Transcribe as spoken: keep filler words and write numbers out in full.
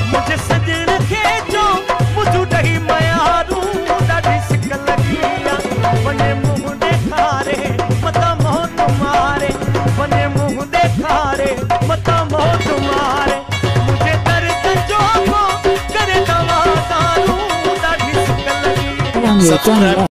मुझे सजण खे जो मुझू ॾही मयारू ॾाढी सिक लगी वने मुंह ॾेखारे मता मोह तुम्हारे वने मुंह ॾेखारे मता मोह तुम्हारे मुझे दर्द जो को करे दवा दारू ॾाढी सिक लगी।